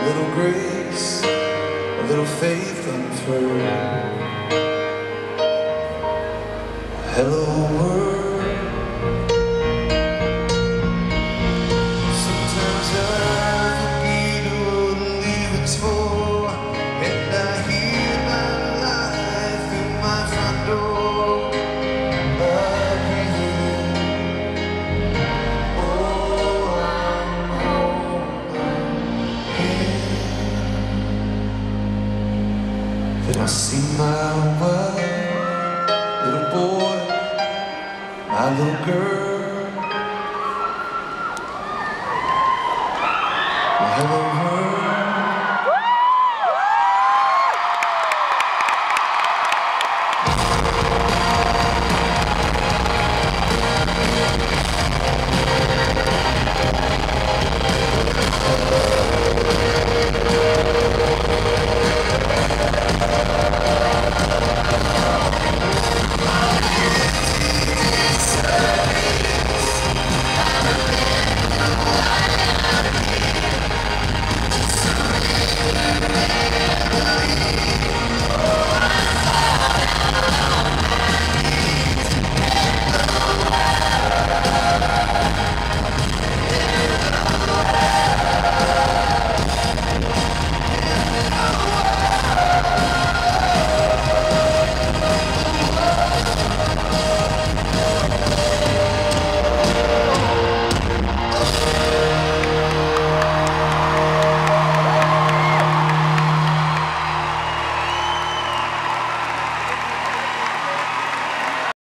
little grace, a little faith unfurled. Hello world. Sometimes I forget what leave it's for, and I hear my life in my front door. I breathe in. Oh, I'm home again. Then I see my wife, little boy, my little girl. Hello world.